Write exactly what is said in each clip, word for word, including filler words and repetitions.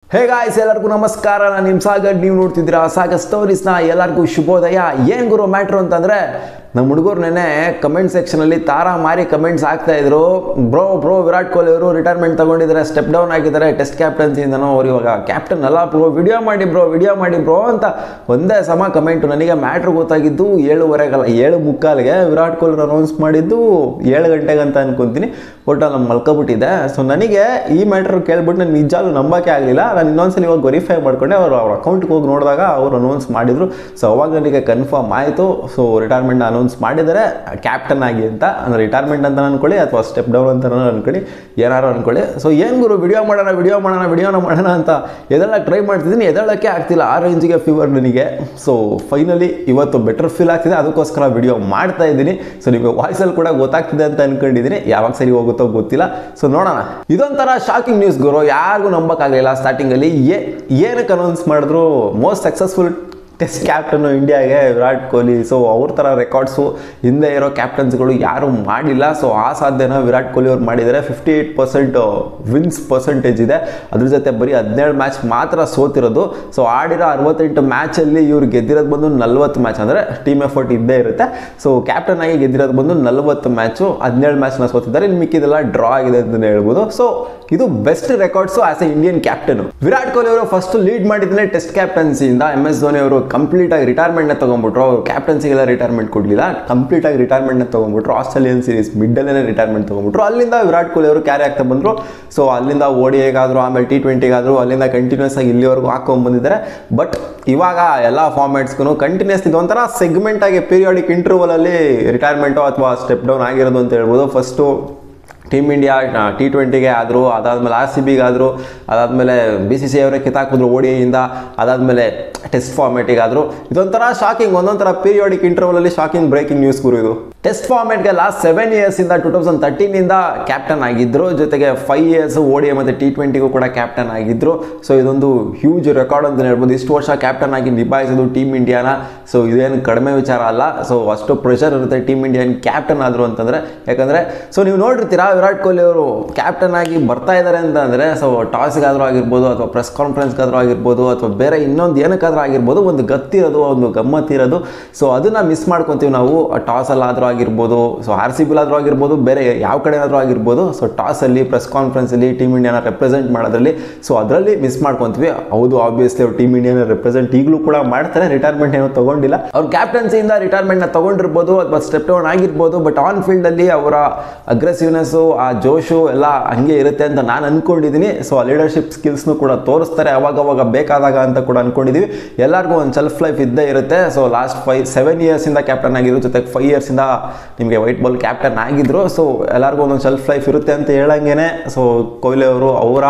Hey guys, ಎಲ್ಲರಿಗೂ ನಮಸ್ಕಾರ. ನಾನು ನಿಮ್ಮ ಸಾಗರ್. ನೀವು ನೋಡ್ತಿದ್ದೀರಾ ಸಾಗರ್ ಸ್ಟೋರೀಸ್ನ. ಎಲ್ಲರಿಗೂ ಶುಭೋದಯ. ಏನು ಗುರು ಮ್ಯಾಟ್ರು ಅಂತಂದರೆ, ನಮ್ಮ ಹುಡುಗರು ನೆನೆ ಕಮೆಂಟ್ ಸೆಕ್ಷನಲ್ಲಿ ತಾರಾ ಮಾರಿ ಕಮೆಂಟ್ಸ್ ಆಗ್ತಾ ಇದ್ರು. ಬ್ರೋ ಬ್ರೋ ವಿರಾಟ್ ಕೊಹ್ಲಿ ಅವರು ರಿಟೈರ್ಮೆಂಟ್ ತಗೊಂಡಿದ್ದಾರೆ, ಸ್ಟೆಪ್ ಡೌನ್ ಆಗಿದ್ದಾರೆ ಟೆಸ್ಟ್ ಕ್ಯಾಪ್ಟನ್ಸಿಯಿಂದನೋ, ಅವ್ರು ಇವಾಗ ಕ್ಯಾಪ್ಟನ್ ಅಲ್ಲ ಬ್ರೋ, ವಿಡಿಯೋ ಮಾಡಿ ಬ್ರೋ ವಿಡಿಯೋ ಮಾಡಿ ಬ್ರೋ ಅಂತ ಒಂದೇ ಸಮ ಕಮೆಂಟು. ನನಗೆ ಮ್ಯಾಟ್ರ್ ಗೊತ್ತಾಗಿದ್ದು ಏಳುವರೆಗಲ್ಲ, ಏಳು ಮುಕ್ಕಾಲಿಗೆ ವಿರಾಟ್ ಕೊಹ್ಲಿ ಅನೌನ್ಸ್ ಮಾಡಿದ್ದು ಏಳು ಗಂಟೆಗೆ ಅಂತ ಅನ್ಕೊತೀನಿ. ಒಟ್ಟು ನಾನು ಮಲ್ಕೊಬಿಟ್ಟಿದ್ದೆ. ಸೊ ನನಗೆ ಈ ಮ್ಯಾಟ್ರ್ ಕೇಳ್ಬಿಟ್ಟು ನಾನು ನಿಜಾಲು ನಂಬೋಕೆ ಆಗಲಿಲ್ಲ. ನಾನು ಇನ್ನೊಂದ್ಸಲ ಇವಾಗ ವೆರಿಫೈ ಮಾಡ್ಕೊಂಡೆ. ಅವರು ಅವ್ರ ಅಕೌಂಟ್ಗೆ ಹೋಗಿ ನೋಡಿದಾಗ ಅವ್ರು ಅನೌನ್ಸ್ ಮಾಡಿದ್ರು. ಸೊ ಅವಾಗ ನನಗೆ ಕನ್ಫರ್ಮ್ ಆಯಿತು. ಸೊ ರಿಟೈರ್ಮೆಂಟ್ ಅನೌನ್ಸ್ ಮಾಡಿದರೆ ಕ್ಯಾಪ್ಟನ್ ಆಗಿ ಅಂತ, ಅಂದರೆ ರಿಟೈರ್ಮೆಂಟ್ ಅಂತ ಅನ್ಕೊಳ್ಳಿ ಅಥವಾ ಸ್ಟೆಪ್ ಡೌನ್ ಅಂತ ಅನ್ಕೊಳ್ಳಿ, ಏನಾರು ಅನ್ಕೊಳ್ಳಿ. ಸೊ ಏನು ಗುರು ವಿಡಿಯೋ ಮಾಡೋಣ ವಿಡಿಯೋ ಮಾಡೋಣ ವಿಡಿಯೋನ ಮಾಡೋಣ ಅಂತ ಎದೆಲ್ಲ ಟ್ರೈ ಮಾಡ್ತಿದ್ದೀನಿ, ಎದಳಕ್ಕೆ ಆಗ್ತಿಲ್ಲ. ಆ ರೇಂಜಿಗೆ ಫೀವರ್ ನನಗೆ. ಸೊ ಫೈನಲಿ ಇವತ್ತು ಬೆಟರ್ ಫೀಲ್ ಆಗ್ತಿದೆ, ಅದಕ್ಕೋಸ್ಕರ ವಿಡಿಯೋ ಮಾಡ್ತಾ ಇದ್ದೀನಿ. ಸೊ ನಿಮಗೆ ವಾಯ್ಸಲ್ಲಿ ಕೂಡ ಗೊತ್ತಾಗ್ತಿದೆ ಅಂತ ಅನ್ಕೊಂಡಿದ್ದೀನಿ. ಯಾವಾಗ ಸರಿ ಹೋಗುತ್ತೋ ಗೊತ್ತಿಲ್ಲ. ಸೊ ನೋಡೋಣ. ಇದೊಂಥರ ಶಾಕಿಂಗ್ ನ್ಯೂಸ್ ಗುರು, ಯಾರಿಗೂ ನಂಬಕ್ಕಾಗಲಿಲ್ಲ ಸ್ಟಾರ್ಟಿಂಗಲ್ಲಿ. ಏ ಏನಕ್ಕೆ ಅನೌನ್ಸ್ ಮಾಡಿದ್ರು ಮೋಸ್ಟ್ ಸಕ್ಸಸ್ಫುಲ್ ಟೆಸ್ಟ್ ಕ್ಯಾಪ್ಟನ್ನು ಇಂಡಿಯಾಗೆ ವಿರಾಟ್ ಕೊಹ್ಲಿ. ಸೊ ಅವ್ರ ಥರ ರೆಕಾರ್ಡ್ಸು ಹಿಂದೆ ಇರೋ ಕ್ಯಾಪ್ಟನ್ಸ್ಗಳು ಯಾರೂ ಮಾಡಿಲ್ಲ. ಸೊ ಆ ಸಾಧ್ಯನ ವಿರಾಟ್ ಕೊಹ್ಲಿ ಅವ್ರು ಮಾಡಿದ್ದಾರೆ. Fifty eight percent wins percentage ಇದೆ. ಅದ್ರ ಜೊತೆ ಬರೀ ಹದಿನೇಳು ಮ್ಯಾಚ್ ಮಾತ್ರ ಸೋತಿರೋದು. ಸೊ ಆಡಿರೋ ಅರವತ್ತೆಂಟು ಮ್ಯಾಚಲ್ಲಿ ಇವ್ರು ಗೆದ್ದಿರೋದು ಬಂದು ನಲ್ವತ್ತು ಮ್ಯಾಚ್, ಅಂದರೆ ಟೀಮ್ ಎಫರ್ಟ್ ಇದ್ದೇ ಇರುತ್ತೆ. ಸೊ ಕ್ಯಾಪ್ಟನ್ ಆಗಿ ಗೆದ್ದಿರೋದು ಬಂದು ನಲ್ವತ್ತು ಮ್ಯಾಚು, ಹದಿನೇಳು ಮ್ಯಾಚ್ನ ಸೋತಿದ್ದಾರೆ. ಇನ್ನು ಮಿಕ್ಕಿದೆಲ್ಲ ಡ್ರಾ ಆಗಿದೆ ಅಂತಲೇ ಹೇಳ್ಬೋದು. ಸೊ ಇದು best records as a Indian captain. Virat Kohli ಅವರು ಫಸ್ಟ್ ಲೀಡ್ ಮಾಡಿದ್ರೆ ಟೆಸ್ಟ್ ಕ್ಯಾಪ್ಟನ್ಸಿಯಿಂದ. ಎಂ ಎಸ್ ಧೋನಿ ಅವರು ಕಂಪ್ಲೀಟ್ ಆಗಿ ರಿಟೈರ್ಮೆಂಟ್ನ ತೊಗೊಂಡ್ಬಿಟ್ರು. ಅವರು ಕ್ಯಾಪ್ಟನ್ಸಿಗೆಲ್ಲ ರಿಟೈರ್ಮೆಂಟ್ ಕೊಡಲಿಲ್ಲ, ಕಂಪ್ಲೀಟ್ ಆಗಿ ರಿಟೈರ್ಮೆಂಟ್ನ ತೊಗೊಂಡ್ಬಿಟ್ರು. ಆಸ್ಟ್ರೇಲಿಯನ್ ಸೀರೀಸ್ ಮಿಡ್ಡಲ್ಲೇ ರಿಟೈರ್ಮೆಂಟ್ ತೊಗೊಂಡ್ಬಿಟ್ರು. ಅಲ್ಲಿಂದ ವಿರಾಟ್ ಕೊಹ್ಲಿ ಅವರು ಕ್ಯಾರಿ ಆಗ್ತಾ ಬಂದರು. ಸೊ ಅಲ್ಲಿಂದ ಓಡಿಯಾಗಾದ್ರು, ಆಮೇಲೆ ಟಿ ಟ್ವೆಂಟಿಗಾದ್ರು, ಅಲ್ಲಿಂದ ಕಂಟಿನ್ಯೂಸ್ ಆಗಿ ಇಲ್ಲಿವರೆಗೂ ಹಾಕೊಂಡು ಬಂದಿದ್ದಾರೆ. ಬಟ್ ಇವಾಗ ಎಲ್ಲ ಫಾರ್ಮ್ಯಾಟ್ಸ್ಗೂ ಕಂಟಿನ್ಯೂಸ್ ಇದೊಂಥರ ಸೆಗ್ಮೆಂಟ್ ಆಗಿ ಪೀರಿಯಾಡಿಕ್ ಇಂಟರ್ವಲಲ್ಲಿ ರಿಟೈರ್ಮೆಂಟು ಅಥವಾ ಸ್ಟೆಪ್ ಡೌನ್ ಆಗಿರೋದು ಅಂತ ಹೇಳ್ಬೋದು. ಫಸ್ಟು ಟೀಮ್ ಇಂಡಿಯಾ ಟಿ ಟ್ವೆಂಟಿಗೆ ಆದರು, ಅದಾದಮೇಲೆ ಆರ್ ಸಿ ಬಿಗಾದರು, ಅದಾದಮೇಲೆ ಬಿ ಸಿ ಸಿ ಅವರೇ ಕಿತ್ತಾಕಿದ್ರು ಓಡಿಯಿಂದ, ಅದಾದಮೇಲೆ ಟೆಸ್ಟ್ ಫಾರ್ಮೇಟಿಗಾದರು. ಇದೊಂಥರ ಶಾಕಿಂಗ್, ಒಂದೊಂಥರ ಪೀರಿಯಾಡಿಕ್ ಇಂಟರ್ವಲಲ್ಲಿ ಶಾಕಿಂಗ್ ಬ್ರೇಕಿಂಗ್ ನ್ಯೂಸ್ ಗುರು ಇದು. ಟೆಸ್ಟ್ ಫಾರ್ಮೇಟ್ಗೆ ಲಾಸ್ಟ್ ಸೆವೆನ್ ಇಯರ್ಸಿಂದ ಟೂ ತೌಸಂಡ್ ತರ್ಟೀನಿಂದ ಕ್ಯಾಪ್ಟನ್ ಆಗಿದ್ದರು. ಜೊತೆಗೆ ಫೈವ್ ಇಯರ್ಸ್ ಓಡಿ ಮತ್ತು ಟಿ ಟ್ವೆಂಟಿಗೂ ಕೂಡ ಕ್ಯಾಪ್ಟನ್ ಆಗಿದ್ದರು. ಸೊ ಇದೊಂದು ಹ್ಯೂಜ್ ರೆಕಾರ್ಡ್ ಅಂತ ಹೇಳ್ಬೋದು. ಇಷ್ಟು ವರ್ಷ ಕ್ಯಾಪ್ಟನ್ ಆಗಿ ನಿಭಾಯಿಸೋದು ಟೀಮ್ ಇಂಡಿಯಾನ. ಸೊ ಇದೇನು ಕಡಿಮೆ ವಿಚಾರ ಅಲ್ಲ. ಸೊ ಅಷ್ಟು ಪ್ರೆಷರ್ ಇರುತ್ತೆ ಟೀಮ್ ಇಂಡಿಯನ್ ಕ್ಯಾಪ್ಟನ್ ಆದರು ಅಂತಂದರೆ. ಯಾಕಂದರೆ ಸೊ ನೀವು ನೋಡಿರ್ತೀರಾ ವಿರಾಟ್ ಕೊಹ್ಲಿ ಅವರು ಕ್ಯಾಪ್ಟನ್ ಆಗಿ ಬರ್ತಾ ಇದ್ದಾರೆ ಅಂತಂದರೆ, ಸೊ ಟಾಸ್ಗಾದರೂ ಆಗಿರ್ಬೋದು ಅಥವಾ ಪ್ರೆಸ್ ಕಾನ್ಫರೆನ್ಸ್ಗಾದರೂ ಆಗಿರ್ಬೋದು ಅಥವಾ ಬೇರೆ ಇನ್ನೊಂದು ಏನಕ್ಕಾದ್ರೂ ಆಗಿರ್ಬೋದು, ಒಂದು ಗತ್ತಿರೋದು, ಒಂದು ಗಮ್ಮತ್ತಿರೋದು. ಸೊ ಅದನ್ನು ಮಿಸ್ ಮಾಡ್ಕೊತೀವಿ ನಾವು. ಟಾಸಲ್ಲಾದರೂ ಆಗಿರ್ಬೋದು, ಸೊ ಆರ್ ಸಿ ಬಿಲಾದರೂ ಆಗಿರ್ಬೋದು, ಬೇರೆ ಯಾವ ಕಡೆನಾದರೂ ಆಗಿರ್ಬೋದು. ಸೊ ಟಾಸಲ್ಲಿ, ಪ್ರೆಸ್ ಕಾನ್ಫರೆನ್ಸಲ್ಲಿ ಟೀಮ್ ಇಂಡಿಯಾನ ರೆಪ್ರೆಸೆಂಟ್ ಮಾಡೋದ್ರಲ್ಲಿ, ಸೊ ಅದರಲ್ಲಿ ಮಿಸ್ ಮಾಡ್ಕೊತೀವಿ. ಹೌದು, ಆಬ್ವಿಯಸ್ಲಿ ಅವ್ರು ಟೀಮ್ ಇಂಡಿಯಾನ ರೆಪ್ರೆಸೆಂಟ್ ಈಗಲೂ ಕೂಡ ಮಾಡ್ತಾರೆ. ರಿಟೈರ್ಮೆಂಟ್ ಏನೋ ತಗೊಂಡಿಲ್ಲ. ಅವ್ರು ಕ್ಯಾಪ್ಟನ್ಸಿಯಿಂದ ರಿಟೈರ್ಮೆಂಟ್ನ ತಗೊಂಡಿರ್ಬೋದು ಅಥವಾ ಸ್ಟೆಪ್ ಡೌನ್ ಆಗಿರ್ಬೋದು. ಬಟ್ ಆನ್ ಫೀಲ್ಡಲ್ಲಿ ಅವರ ಅಗ್ರೆಸಿವ್ನೆಸ್ಸು, ಆ ಜೋಶು ಎಲ್ಲ ಹಂಗೆ ಇರುತ್ತೆ ಅಂತ ನಾನು ಅಂದ್ಕೊಂಡಿದ್ದೀನಿ. ಸೊ ಆ ಲೀಡರ್ಶಿಪ್ ಸ್ಕಿಲ್ಸ್ನು ಕೂಡ ತೋರಿಸ್ತಾರೆ ಅವಾಗವಾಗ ಬೇಕಾದಾಗ ಅಂತ ಕೂಡ ಅಂದ್ಕೊಂಡಿದ್ದೀವಿ. ಎಲ್ಲರಿಗೂ ಒಂದು ಸೆಲ್ಫ್ ಲೈಫ್ ಇದ್ದೇ ಇರುತ್ತೆ. ಸೊ ಲಾಸ್ಟ್ ಫೈವ್ ಸೆವೆನ್ ಇಯರ್ಸಿಂದ ಕ್ಯಾಪ್ಟನ್ ಆಗಿದ್ರು, ಜೊತೆಗೆ ಫೈವ್ ಇಯರ್ಸಿಂದ ನಿಮಗೆ ವೈಟ್ ಬಾಲ್ ಕ್ಯಾಪ್ಟನ್ ಆಗಿದ್ರು. ಸೊ ಎಲ್ಲರಿಗೂ ಒಂದೊಂದು ಸೆಲ್ಫ್ ಲೈಫ್ ಇರುತ್ತೆ ಅಂತ ಹೇಳಂಗೆ. ಸೊ ಕೊಹ್ಲಿ ಅವರು ಅವರ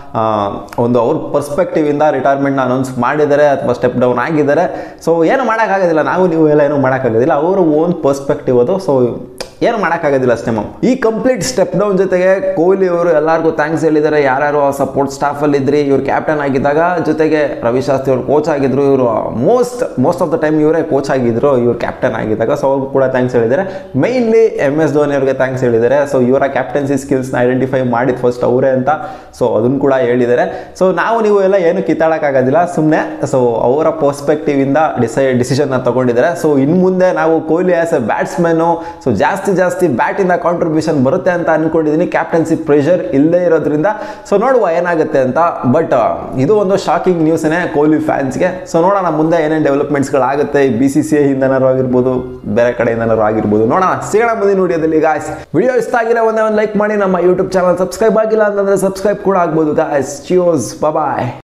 ಒಂದು ಅವ್ರ ಪರ್ಸ್ಪೆಕ್ಟಿವ್ ಇಂದ ರಿಟೈರ್ಮೆಂಟ್ನ ಅನೌನ್ಸ್ ಮಾಡಿದ್ದಾರೆ ಅಥವಾ ಸ್ಟೆಪ್ ಡೌನ್ ಆಗಿದ್ದಾರೆ. ಸೊ ಏನು ಮಾಡೋಕ್ಕಾಗೋದಿಲ್ಲ, ನಾವು ನೀವು ಎಲ್ಲ ಏನೂ ಮಾಡೋಕ್ಕಾಗೋದಿಲ್ಲ. ಅವರು ಓನ್ ಪರ್ಸ್ಪೆಕ್ಟಿವ್ ಅದು. ಸೊ ಏನು ಮಾಡೋಕ್ಕಾಗೋದಿಲ್ಲ ಅಷ್ಟೇ ಮ್ಯಾಮ್. ಈ ಕಂಪ್ಲೀಟ್ ಸ್ಟೆಪ್ ಡೌನ್ ಜೊತೆಗೆ ಕೊಹ್ಲಿ ಅವರು ಎಲ್ಲರಿಗೂ ಥ್ಯಾಂಕ್ಸ್ ಹೇಳಿದ್ದಾರೆ. ಯಾರ್ಯಾರು ಸಪೋರ್ಟ್ ಸ್ಟಾಫಲ್ಲಿ ಇದ್ರಿ, ಇವ್ರು ಕ್ಯಾಪ್ಟನ್ ಆಗಿದ್ದಾಗ. ಜೊತೆಗೆ ರವಿಶಾಸ್ತ್ರಿ ಅವರು ಕೋಚ್ ಆಗಿದ್ರು. ಇವರು most most of the time ಇವರೇ ಕೋಚ್ ಆಗಿದ್ರು ಇವ್ರು ಕ್ಯಾಪ್ಟನ್ ಆಗಿದ್ದಾಗ. ಸೊ ಅವ್ರಿಗೂ ಕೂಡ ಥ್ಯಾಂಕ್ಸ್ ಹೇಳಿದ್ದಾರೆ. ಮೈನ್ಲಿ ಎಮ್ ಎಸ್ ಧೋನಿ ಅವ್ರಿಗೆ ಥ್ಯಾಂಕ್ಸ್ ಹೇಳಿದ್ದಾರೆ. ಸೊ ಇವರ ಕ್ಯಾಪ್ಟನ್ಸಿ ಸ್ಕಿಲ್ಸ್ನ ಐಡೆಂಟಿಫೈ ಮಾಡಿದ್ದು ಫಸ್ಟ್ ಅವರೇ ಅಂತ. ಸೊ ಅದನ್ನು ಕೂಡ ಹೇಳಿದ್ದಾರೆ. ಸೊ ನಾವು ನೀವು ಎಲ್ಲ ಏನು ಕಿತ್ತಾಡೋಕ್ಕಾಗೋದಿಲ್ಲ, ಸುಮ್ಮನೆ ಸೊ ಅವರ ಪರ್ಸ್ಪೆಕ್ಟಿವ್ ಇಂದ ಡಿಸೈಡ್ ಡಿಸಿಷನ್ನ ತಗೊಂಡಿದ್ದಾರೆ. ಸೊ ಇನ್ನು ಮುಂದೆ ನಾವು ಕೊಹ್ಲಿ ಆಸ್ ಎ ಬ್ಯಾಟ್ಸ್ಮನ್ನು ಸೊ ಜಾಸ್ತಿ ಜಾಸ್ತಿ ಬ್ಯಾಟಿಂದ ಕಾಂಟ್ರಿಬ್ಯೂಷನ್ ಬರುತ್ತೆ ಅಂತ ಅನ್ಕೊಂಡಿದ್ದೀನಿ. ಕ್ಯಾಪ್ಟನ್ಸಿ ಪ್ರೆಷರ್ ಇಲ್ಲದೆ ಇರೋದ್ರಿಂದ. ಸೊ ನೋಡುವ ಏನಾಗುತ್ತೆ ಅಂತ. ಬಟ್ ಇದು ಒಂದು ಶಾಕಿಂಗ್ ನ್ಯೂಸ್ನೇ ಕೊಹ್ಲಿ ಫ್ಯಾನ್ಸ್ಗೆ. ಸೊ ನೋಡೋಣ ಮುಂದೆ ಏನೇನು ಡೆವಲಪ್ಮೆಂಟ್ಸ್ಗಳಾಗುತ್ತೆ. ಬಿ ಸಿ ಸಿ ಐ ಇಂದನಾರು ಆಗಿರ್ಬೋದು, ಬೇರೆ ಕಡೆಯಿಂದನಾರು ಆಗಿರ್ಬೋದು. ನೋಡೋಣ, ಸಿಗೋಣ ಮುಂದಿನ ವಿಡಿಯೋದಲ್ಲಿ ಗಾಯ್ಸ್. ವಿಡಿಯೋ ಇಷ್ಟ ಆಗಿರೋ ಒಂದೇ ಒಂದು ಲೈಕ್ ಮಾಡಿ. ನಮ್ಮ ಯೂಟ್ಯೂಬ್ ಚಾನಲ್ ಸಬ್ಸ್ಕ್ರೈಬ್ ಆಗಿಲ್ಲ ಅಂತಂದರೆ ಸಬ್ಸ್ಕ್ರೈಬ್ ಕೂಡ ಆಗ್ಬೋದು ಗಾಯ್ಸ್. ಚಿಯರ್ಸ್, ಬಾಯ್.